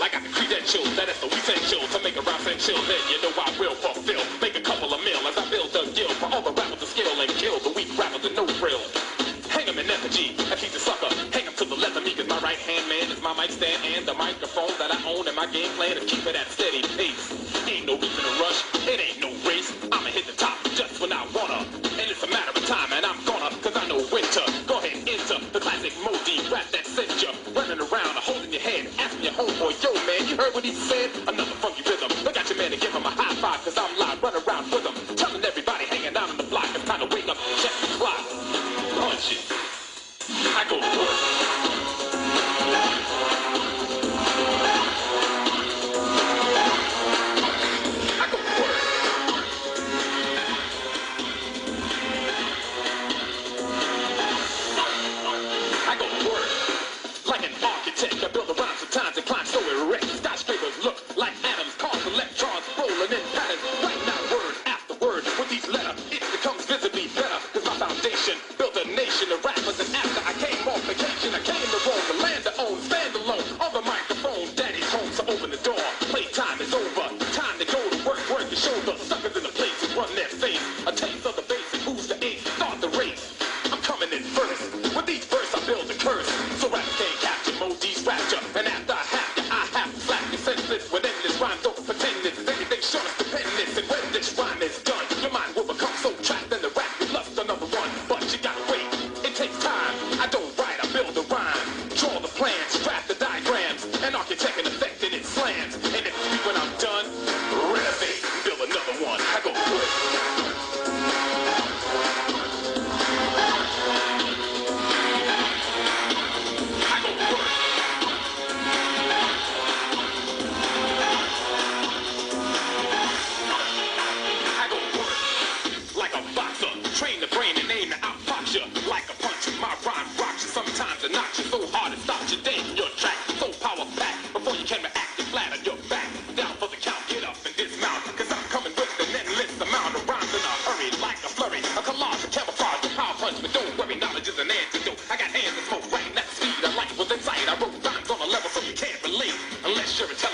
I got the credentials, that is the essential to make a rhyme essential. Then you know I will fulfill, make a couple of mil as I build a guild for all the rappers to skill and kill the weak rappers with no frill. Hang 'em in effigy, I keep the sucker. Hang 'em to the left of me, cause my right hand man is my mic stand and the microphone that I own, and my game plan is keep it at steady pace. Ain't no reason to rush, it ain't no race. I'ma hit the top just when I wanna, and it's a matter of time, and I'm gonna, cause I know when to. Go ahead and enter the classic Modi rap that sent you running around, holding your head, asking your homeboy, yo man, you heard what he said? Another funky rhythm. Look at your man and give him a high five, cause I'm live, run around with him, telling everybody hanging out on the block, it's time to wake up, check the clock. Punch it. I go to work. I go to work. I go to work. Like an architect, I build the rhymes sometimes and climb so erect. Skyscrapers look like atoms, cause electrons rolling in patterns. Writing out word after word with each letter, it becomes visibly better. Cause my foundation built a nation of rappers, and after I came off vacation, I came to roam the land to own, stand alone on the microphone. Daddy's home, so open the door. Playtime is over. Time to go to work, work the shoulder. Suckers in the place and run their face. A taste of the bass and who's the ace? Start the race. I'm coming in first. With each verse I build a curse, so rap can't capture Modi's rapture. And after I have to slap you senseless with endless rhymes. Don't pretend this is anything short of stupendous. And when this rhyme is done, your mind will become so trapped in the rap you lust another one. But you gotta wait, it takes time. I don't write, I build a rhyme. Draw the plans, draft the diagrams, and architect an effect and it slams. And if when I'm done, renovate, build another one. I go quick. Train the brain and aim to outfox you like a punch. My rhyme rocks you sometimes and knocks you so hard it stops you dead in your track. So power pack before you can react, you're flat on your back. Down for the count, get up and dismount, cause I'm coming with an endless amount of rhymes in a hurry, like a flurry, a collage, a camouflage, a power punch. But don't worry, knowledge is an antidote. I got hands that smoke right, that's speed. I like what's inside. I wrote rhymes on a level so you can't relate unless you're intelligent.